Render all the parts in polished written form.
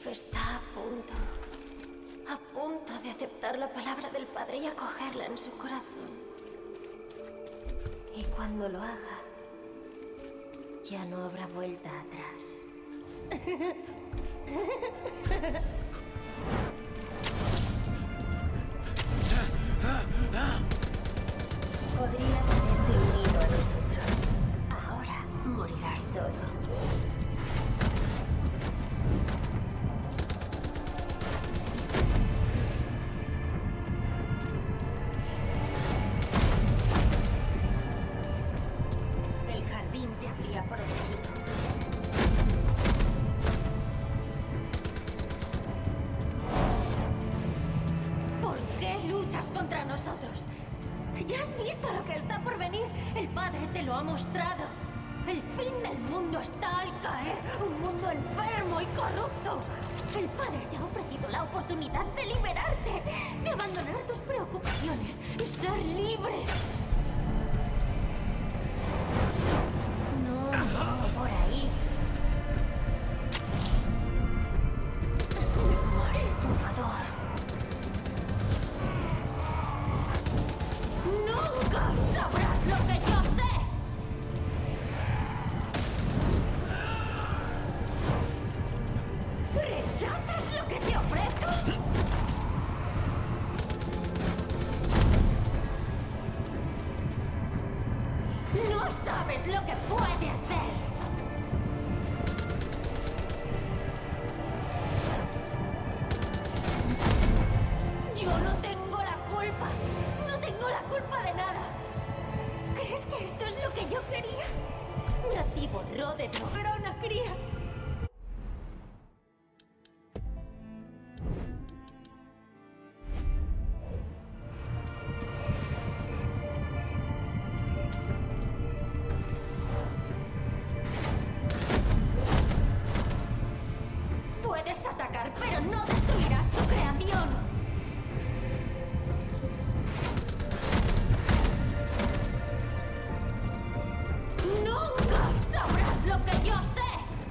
está a punto de aceptar la palabra del Padre y acogerla en su corazón. Y cuando lo haga, ya no habrá vuelta atrás. Podrías haberte unido a nosotros. Ahora morirás solo. El jardín te habría protegido. ¿Por qué luchas contra nosotros? Ya has visto lo que está por venir. El Padre te lo ha mostrado. El fin del mundo está al caer. Un mundo enfermo y corrupto. El Padre te ha ofrecido la oportunidad de liberarte, de abandonar tus preocupaciones y ser libre. No, no, por ahí. Manipulador. Nunca sabrás lo que yo sé. ¿Rechazas lo que te ofrezco? No sabes lo que puede hacer. Yo no tengo la culpa. No tengo la culpa de nada. ¿Crees que esto es lo que yo quería? Nativo borró de drogar a una cría. Puedes atacar, pero no destruirás su creación. Nunca sabrás lo que yo sé.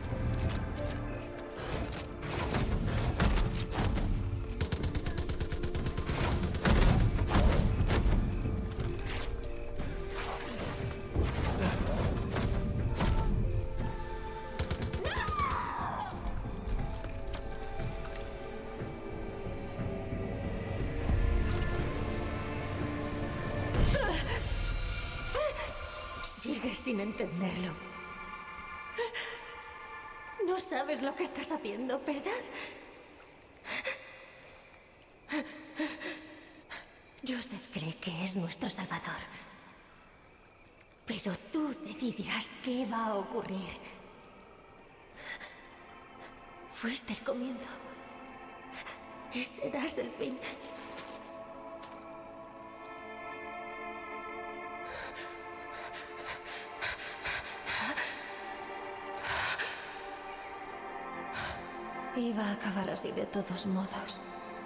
Sigues sin entenderlo. No sabes lo que estás haciendo, ¿verdad? Joseph cree que es nuestro salvador. Pero tú decidirás qué va a ocurrir. Fuiste el comienzo. Y serás el fin. Iba a acabar así de todos modos.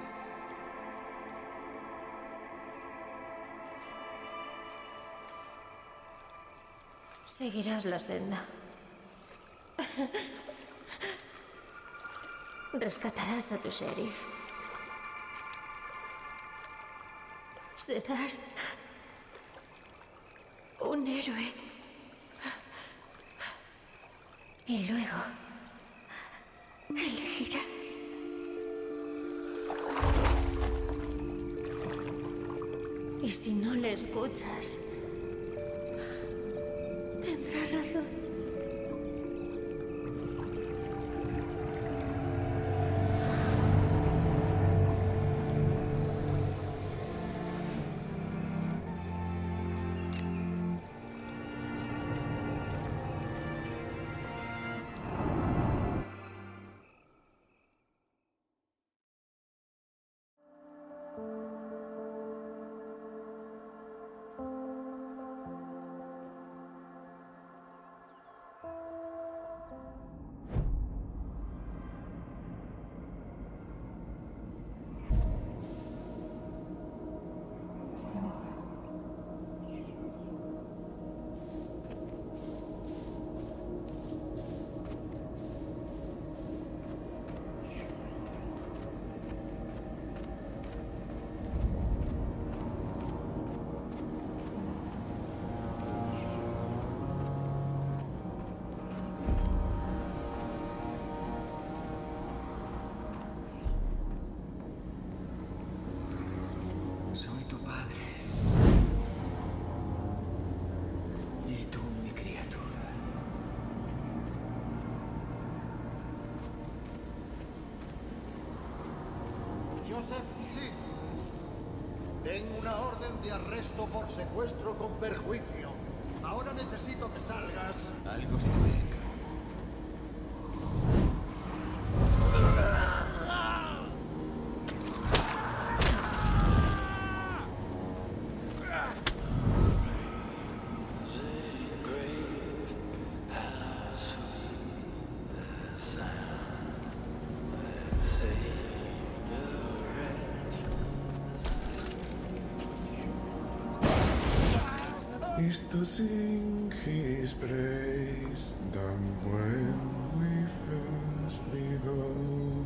Seguirás la senda. Rescatarás a tu sheriff. Serás un héroe. Y luego elegirás. Y si no le escuchas, tendrá razón. Joseph, sí. Tengo una orden de arresto por secuestro con perjuicio. Ahora necesito que salgas. Algo se acerca. Is to sing his praise than when we first began.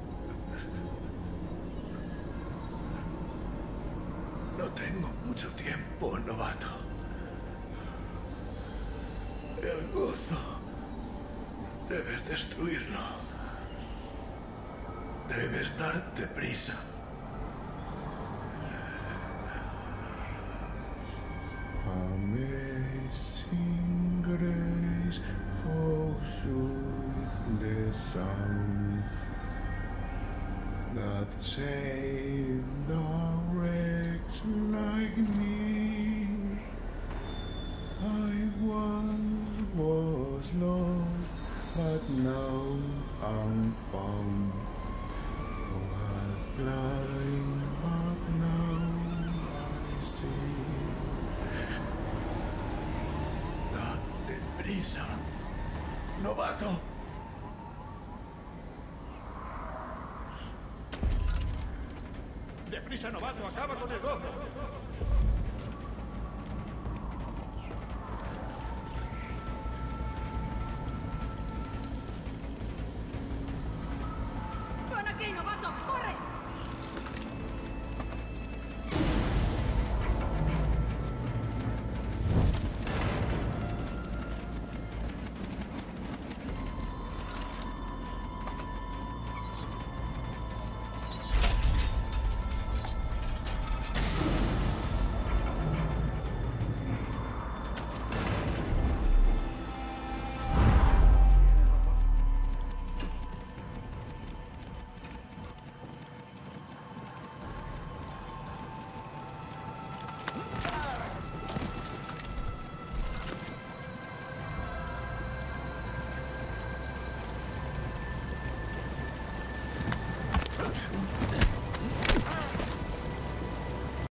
No tengo mucho tiempo, novato. El gozo debes destruirlo. Debes darte prisa. Amazing grace, how sweet the sound that saved a wretch like me. I once was lost, but now I'm found. Was blind, but now I see. Date prisa, novato. ¡Deprisa, novato! ¡Acaba con el gozo!